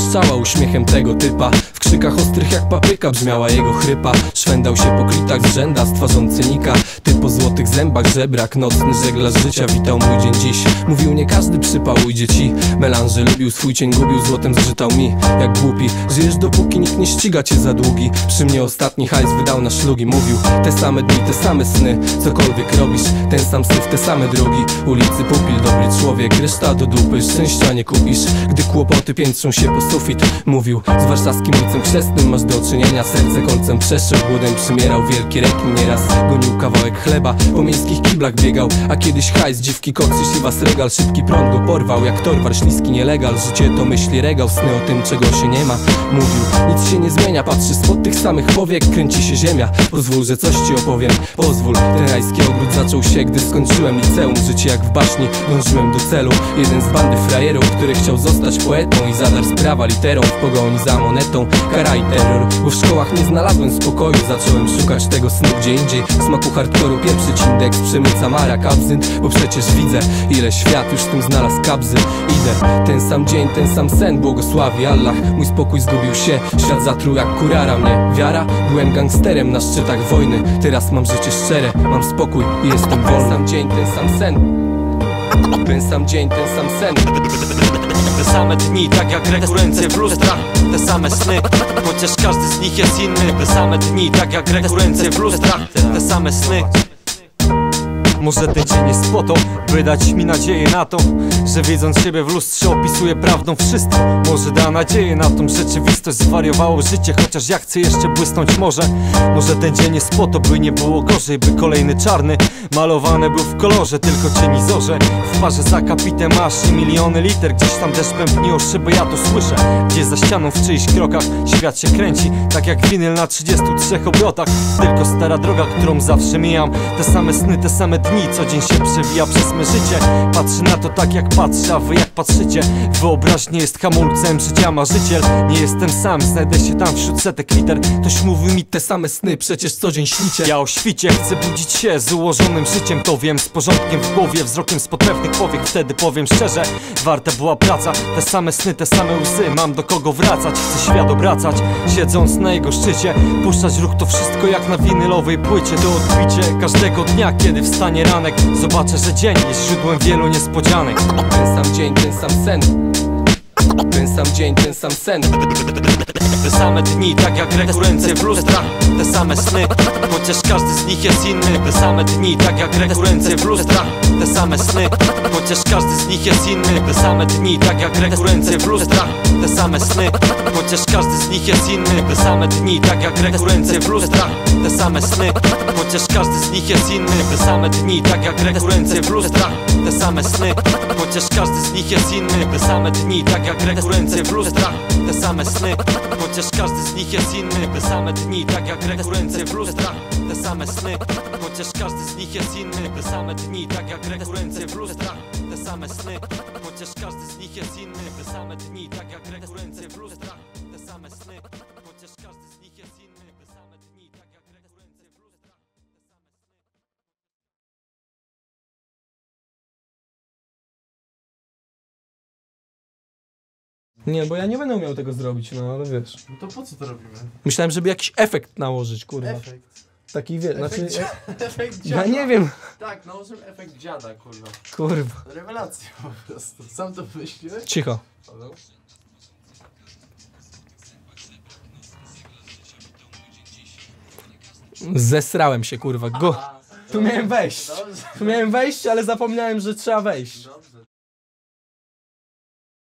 błyszczała uśmiechem tego typa. W krzykach ostrych jak papryka brzmiała jego chrypa. Szwendał się po klitach z rzęda z twarzą cynika. Ty po złotych zębach żebrak, nocny żeglarz życia witał mój dzień dziś. Mówił nie każdy przypał ujdzie ci. Melanże lubił, swój cień gubił, złotem zżytał mi. Jak głupi, żyjesz dopóki nikt nie ściga cię za długi. Przy mnie ostatni hajs wydał na szlugi. Mówił te same dni, te same sny. Cokolwiek robisz, ten sam syf, te same drogi. Ulicy pupil, dobry człowiek, reszta do dupy. Szczęścia nie kupisz, gdy kłopoty piętrzą się po sufit. Mówił z warszawskim ojcem chrzestnym masz do czynienia. Serce kolcem przeszył, głodem przymierał. Wielki rekin nieraz gonił kawałek chleba. Po miejskich kiblach biegał, a kiedyś hajs, dziwki, koksy, siwa sregal. Szybki prąd go porwał jak torwar, śliski nielegal. Życie to myśli regał, sny o tym czego się nie ma. Mówił, nic się nie zmienia, patrzy spod tych samych powiek. Kręci się ziemia, pozwól, że coś ci opowiem. Pozwól, ten rajski ogród zaczął się, gdy skończyłem liceum. Życie jak w baśni, dążyłem do celu. Jeden z bandy frajerów, który chciał zostać poetą i zadar sprawa literą w pogoni za monetą. Kara i terror, bo w szkołach nie znalazłem spokoju. Zacząłem szukać tego snu gdzie indziej. Smaku hardkoru pieprzyć indeks, przemyca marak, absynt. Bo przecież widzę, ile świat już w tym znalazł kabzy. Idę, ten sam dzień, ten sam sen, błogosławi Allah. Mój spokój zgubił się, świat zatruł jak kurara mnie. Wiara? Byłem gangsterem na szczytach wojny. Teraz mam życie szczere, mam spokój i jestem wolny. Ten sam dzień, ten sam sen. Ten sam dzień, ten sam sen. Te same dni, tak jak rekurencje w lustrach. Te same sny, chociaż każdy z nich jest inny. Te same dni, tak jak rekurencje w lustrach. Te same sny. Może ten dzień jest po to, by dać mi nadzieję na to, że wiedząc siebie w lustrze opisuję prawdą wszystko. Może da nadzieję na tą rzeczywistość, zwariowało życie, chociaż ja chcę jeszcze błysnąć może. Może ten dzień jest po to, by nie było gorzej, by kolejny czarny malowany był w kolorze, tylko cieni zorze. W parze za kapitem masz i miliony liter, gdzieś tam deszcz pępni o szybę, ja to słyszę. Gdzie za ścianą w czyichś krokach świat się kręci, tak jak winyl na 33 obrotach. Tylko stara droga, którą zawsze mijam. Te same sny, te same dni, co dzień się przewija przez me życie. Patrzę na to tak jak patrzę, a wy jak patrzycie. Wyobraźnia jest hamulcem życia, marzyciel. Nie jestem sam, znajdę się tam wśród setek liter. Ktoś mówi mi te same sny, przecież co dzień śnicie. Ja o świcie chcę budzić się z ułożonym życiem. To wiem, z porządkiem w głowie, wzrokiem z potrefnych powiek. Wtedy powiem szczerze, warta była praca. Te same sny, te same łzy, mam do kogo wracać. Chcę świat obracać, siedząc na jego szczycie. Puszczać ruch to wszystko jak na winylowej płycie. To odbicie każdego dnia, kiedy wstanie ranek. Zobaczę, że dzień jest źródłem wielu niespodzianek. Ten sam dzień, ten sam sen. Ten sam dzień, ten sam sen. Te same dni, tak jak rekurencje w lustrach. Te same sny, chociaż każdy z nich jest inny. Te same dni, tak jak rekurencje w lustrach. Te same sny, chociaż każdy z nich jest inny. Te same dni, tak jak rekurencje w lustrach. Te same sny, chociaż każdy z nich jest inny. Te same dni, tak jak rekurencje w lustrach. Te same sny, chociaż każdy z nich jest inny. Te same dni, tak jak rekurencje w lustrach. Te same sny, chociaż każdy z nich jest inny. Te same dni, tak jak rekurencje w lustrach. Te same sny, chociaż każdy z nich jest inny. Te same dni, tak jak rekurencje w lustrach. Te same sny, chociaż każdy z nich jest inny. Te same dni, tak jak rekurencje w lustrach. Te same sny, chociaż każdy z nich jest inny. Te same dni, tak jak rekurencje w lustrach. Te same sny, chociaż każdy z nich jest inny. Te same dni, tak jak rekurencje w lustrach. Nie, bo ja nie będę umiał tego zrobić, no ale wiesz. No to po co to robimy? Myślałem, żeby jakiś efekt nałożyć, kurwa. Efekt. Taki wiesz, Efekt, znaczy... efekt Ja dziada. nie wiem. Tak, nałożymy efekt dziada, kurwa. Kurwa. Rewelacja po prostu. Sam to myślisz? Cicho. Halo? Zesrałem się, kurwa. Tu miałem wejść. Dobrze. Tu miałem wejść, ale zapomniałem, że trzeba wejść. Dobrze.